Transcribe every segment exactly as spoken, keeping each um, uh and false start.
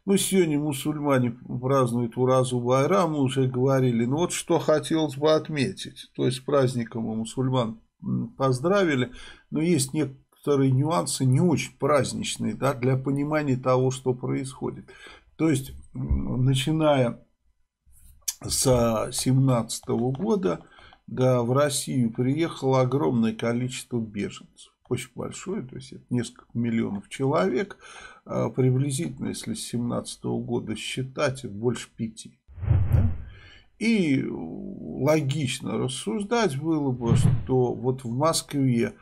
Ну, сегодня мусульмане празднуют Уразу Байрам, мы уже говорили. Но вот что хотелось бы отметить. То есть, с праздником у мусульман поздравили, но есть некоторые нюансы не очень праздничные, да, для понимания того, что происходит. То есть, начиная с семнадцатого года, да, в Россию приехало огромное количество беженцев. Очень большое, то есть это несколько миллионов человек. Приблизительно, если с семнадцатого года считать, это больше пяти. Да? И логично рассуждать было бы, что вот в Москве,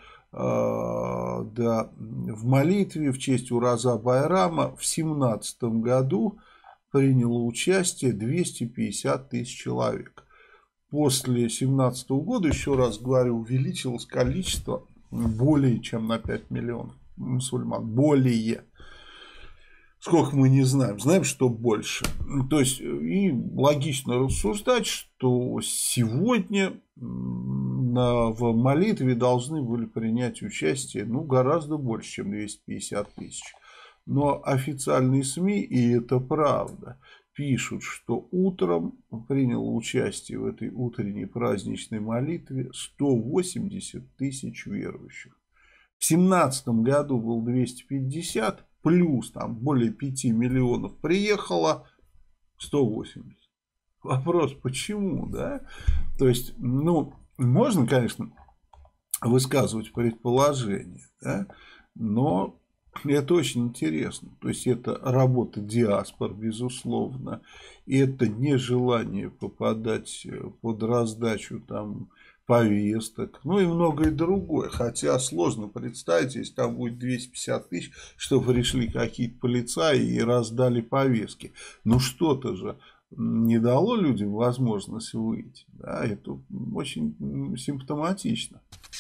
да, в молитве в честь Ураза Байрама в семнадцатом году приняло участие двести пятьдесят тысяч человек. После семнадцатого года, еще раз говорю, увеличилось количество более чем на пять миллионов мусульман. Более. Сколько мы не знаем. Знаем, что больше. То есть, и логично рассуждать, что сегодня на, в молитве должны были принять участие, ну, гораздо больше, чем двести пятьдесят тысяч. Но официальные СМИ, и это правда, пишут, что утром приняло участие в этой утренней праздничной молитве сто восемьдесят тысяч верующих. В семнадцатом году было двести пятьдесят, плюс там более пяти миллионов приехало сто восемьдесят. Вопрос, почему, да? То есть, ну, можно, конечно, высказывать предположения, да, но это очень интересно. То есть, это работа диаспор, безусловно. И это нежелание попадать под раздачу там повесток, ну и многое другое. Хотя сложно представить, если там будет двести пятьдесят тысяч, чтобы пришли какие-то полицаи и раздали повестки. Ну что-то же не дало людям возможность выйти. Да, это очень симптоматично.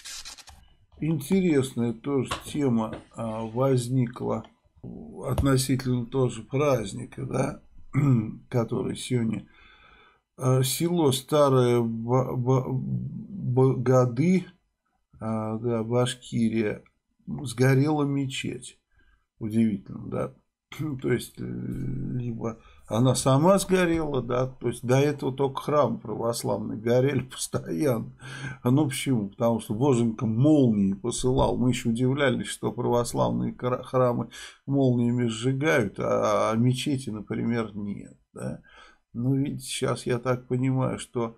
Интересная тоже тема возникла относительно тоже праздника, да, который сегодня. Село Старое Богады, да, Башкирия, сгорела мечеть. Удивительно, да. То есть, либо она сама сгорела, да, то есть до этого только храмы православные горели постоянно. Ну почему? Потому что Боженька молнии посылал. Мы еще удивлялись, что православные храмы молниями сжигают, а мечети, например, нет, да. Ну, видите, сейчас я так понимаю, что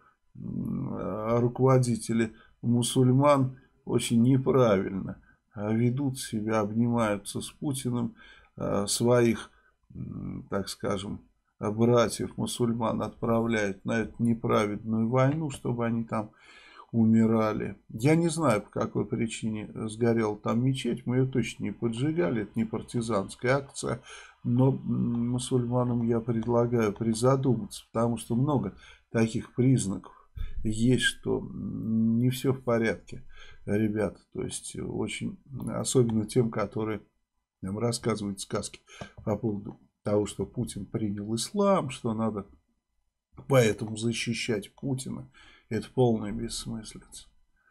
руководители мусульман очень неправильно ведут себя, обнимаются с Путиным, своих, так скажем, братьев-мусульман отправляют на эту неправедную войну, чтобы они там умирали. Я не знаю, по какой причине сгорела там мечеть, мы ее точно не поджигали, это не партизанская акция, но мусульманам я предлагаю призадуматься, потому что много таких признаков есть, что не все в порядке, ребята, то есть очень, особенно тем, которые нам рассказывают сказки по поводу того, что Путин принял ислам, что надо поэтому защищать Путина. Это полная бессмыслица.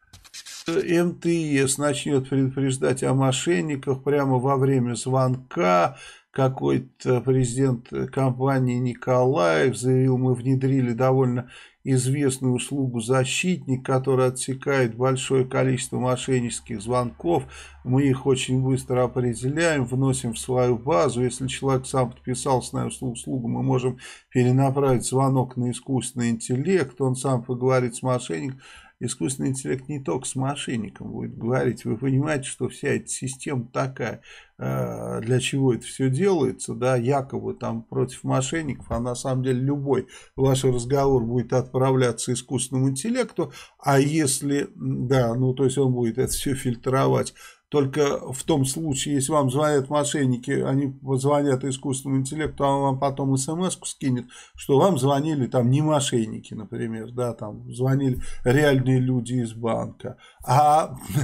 эм тэ эс начнет предупреждать о мошенниках прямо во время звонка. Какой-то президент компании Николаев заявил, мы внедрили довольно известную услугу «Защитник», которая отсекает большое количество мошеннических звонков. Мы их очень быстро определяем, вносим в свою базу. Если человек сам подписался на эту услугу, мы можем перенаправить звонок на искусственный интеллект, он сам поговорит с мошенником. Искусственный интеллект не только с мошенником будет говорить. Вы понимаете, что вся эта система такая, для чего это все делается, да, якобы там против мошенников, а на самом деле любой ваш разговор будет отправляться искусственному интеллекту, а если, да, ну то есть он будет это все фильтровать. Только в том случае, если вам звонят мошенники, они позвонят искусственному интеллекту, а он вам потом смс-ку скинет, что вам звонили там не мошенники, например, да, там звонили реальные люди из банка. А,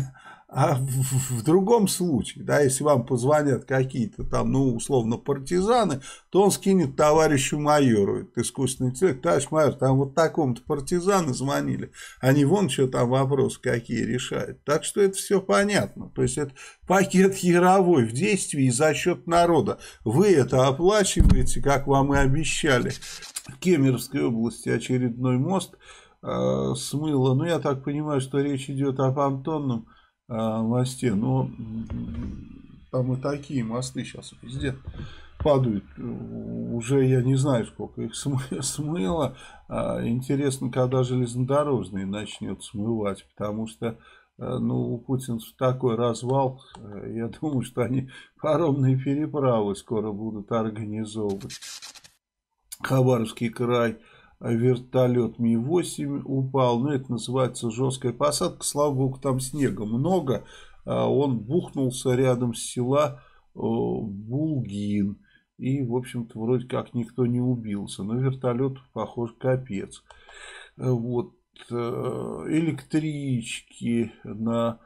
А в, в другом случае, да, если вам позвонят какие-то там, ну, условно, партизаны, то он скинет товарищу майору, это искусственный интеллект: товарищ майор, там вот такому-то партизаны звонили, они вон что там вопросы какие решают. Так что это все понятно. То есть это пакет яровой в действии за счет народа. Вы это оплачиваете, как вам и обещали. В Кемеровской области очередной мост э, смыло. Ну, я так понимаю, что речь идет о понтонном мосте, но там и такие мосты сейчас везде падают. Уже я не знаю, сколько их смыло. Интересно, когда железнодорожный начнет смывать, потому что, ну, у путинцев такой развал. Я думаю, что они паромные переправы скоро будут организовывать. Хабаровский край. Вертолет Ми восемь упал, но это называется жесткая посадка, слава богу, там снега много, он бухнулся рядом с села Булгин, и, в общем-то, вроде как никто не убился, но вертолет, похоже, капец. Вот, электрички на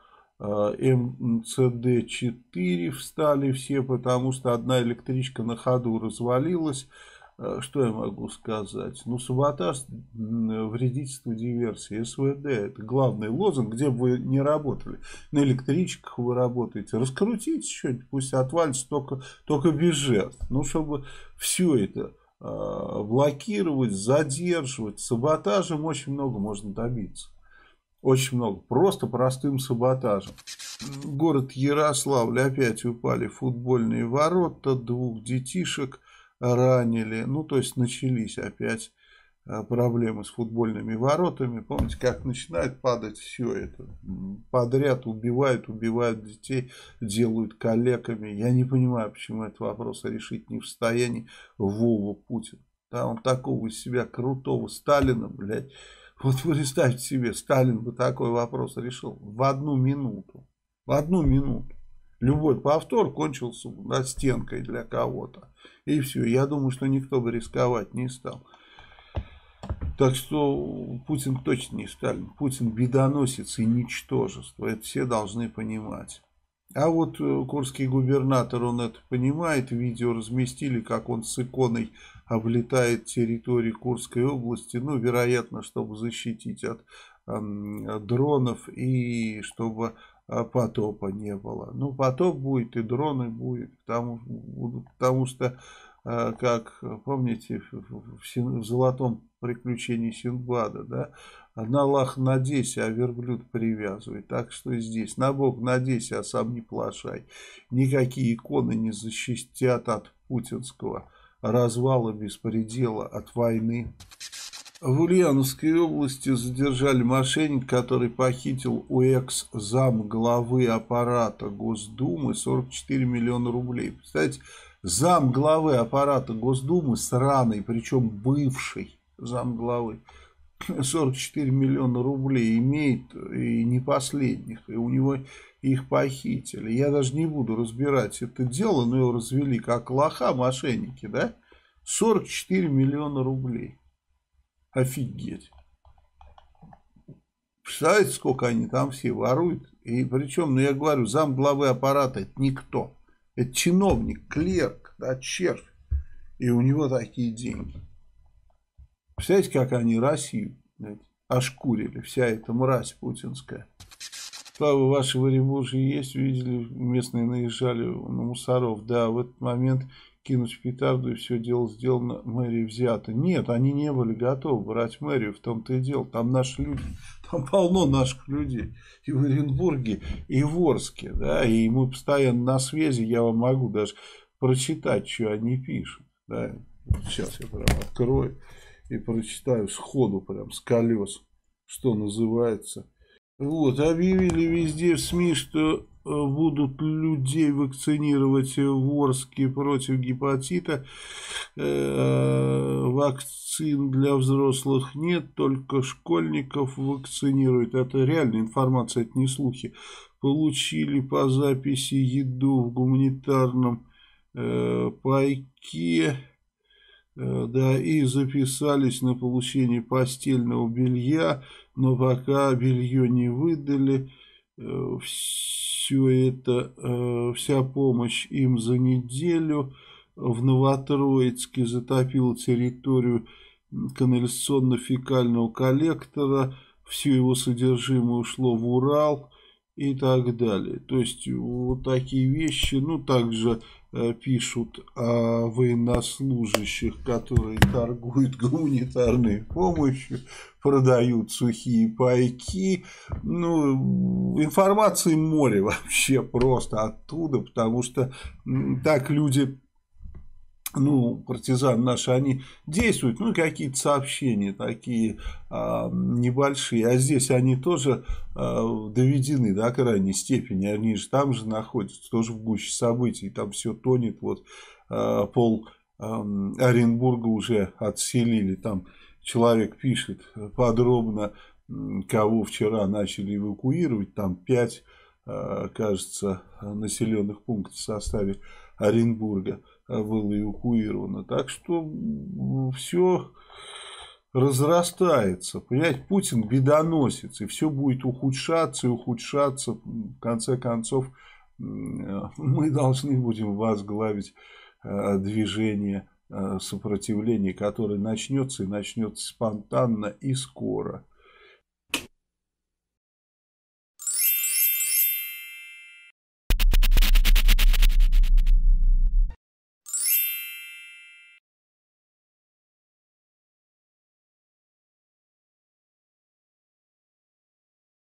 Эм Цэ Дэ четыре встали все, потому что одна электричка на ходу развалилась. Что я могу сказать? Ну, саботаж, вредительство, диверсия, Эс Вэ Дэ. Это главный лозунг, где бы вы не работали. На электричках вы работаете. Раскрутите что-нибудь, пусть отвалится, только, только без жертв. Ну, чтобы все это э, блокировать, задерживать. Саботажем очень много можно добиться. Очень много. Просто простым саботажем. Город Ярославль опять упали футбольные ворота. Двух детишек ранили. Ну, то есть начались опять проблемы с футбольными воротами. Помните, как начинает падать все это подряд, убивают, убивают детей, делают калеками. Я не понимаю, почему этот вопрос решить не в состоянии Вова Путин. Да, он такого из себя крутого Сталина, блядь. Вот представьте себе, Сталин бы такой вопрос решил в одну минуту. В одну минуту. Любой повтор кончился над стенкой для кого-то. И все. Я думаю, что никто бы рисковать не стал. Так что Путин точно не Сталин. Путин бедоносец и ничтожество. Это все должны понимать. А вот курский губернатор, он это понимает. Видео разместили, как он с иконой облетает территорию Курской области. Ну, вероятно, чтобы защитить от э, дронов и чтобы потопа не было. Ну, потоп будет и дроны будет, потому, потому что, как помните, в золотом приключении Синдбада, да, на лах надейся, а верблюд привязывай. Так что и здесь. На Бог надейся, а сам не плашай. Никакие иконы не защитят от путинского развала, беспредела, от войны. В Ульяновской области задержали мошенника, который похитил у экс-зам главы аппарата Госдумы сорок четыре миллиона рублей. Представляете, зам главы аппарата Госдумы сраный, причем бывший зам главы, сорок четыре миллиона рублей имеет, и не последних, и у него их похитили. Я даже не буду разбирать это дело, но его развели как лоха мошенники, да? сорок четыре миллиона рублей. Офигеть. Представляете, сколько они там все воруют? И причем, ну я говорю, зам главы аппарата это никто. Это чиновник, клерк, да, червь. И у него такие деньги. Представляете, как они Россию, знаете, ошкурили, вся эта мразь путинская. Слава, ваши варибужи есть, видели, местные наезжали на мусоров. Да, в этот момент кинуть петарду и все дело сделано, мэрия взята. Нет, они не были готовы брать мэрию, в том-то и дело. Там наши люди, там полно наших людей. И в Оренбурге, и в Орске, да, и мы постоянно на связи, я вам могу даже прочитать, что они пишут. Да. Сейчас я прям открою и прочитаю сходу, прям с колес, что называется. Вот, объявили везде в СМИ, что будут людей вакцинировать в Орске против гепатита. Вакцин для взрослых нет, только школьников вакцинируют. Это реальная информация, это не слухи. Получили по записи еду в гуманитарном пайке. Да, и записались на получение постельного белья, но пока белье не выдали. все это, вся помощь им за неделю в Новотроицке затопила территорию канализационно-фекального коллектора, все его содержимое ушло в Урал и так далее. То есть вот такие вещи. Ну, также э, пишут о военнослужащих, которые торгуют гуманитарной помощью, продают сухие пайки. Ну, информации море вообще просто оттуда, потому что так люди... Ну, партизаны наши, они действуют, ну, какие-то сообщения такие а, небольшие, а здесь они тоже а, доведены до крайней степени, они же там же находятся, тоже в гуще событий, там все тонет, вот а, пол а, Оренбурга уже отселили, там человек пишет подробно, кого вчера начали эвакуировать, там пять, а, кажется, населенных пунктов в составе Оренбурга было эвакуировано. Так что все разрастается. Понимаете, Путин бедоносец, и все будет ухудшаться и ухудшаться. В конце концов, мы должны будем возглавить движение сопротивления, которое начнется и начнется спонтанно и скоро.